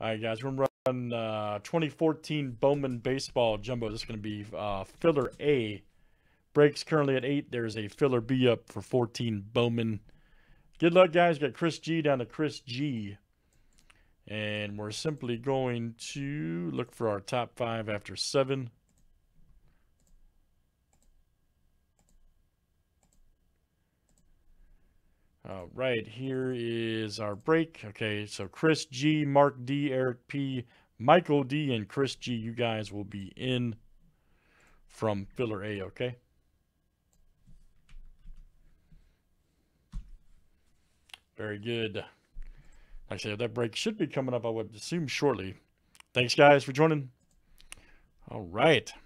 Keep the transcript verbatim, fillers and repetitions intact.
All right, guys, we're going to run uh, twenty fourteen Bowman Baseball Jumbo. This is going to be uh, filler A. Breaks currently at eight. There's a filler B up for fourteen Bowman. Good luck, guys. Got Chris G down to Chris G. And we're simply going to look for our top five after seven. All right, here is our break. Okay, so Chris G, Mark D, Eric P, Michael D, and Chris G. You guys will be in from filler A, okay? Very good. Like I said, that break should be coming up, I would assume, shortly. Thanks, guys, for joining. All right.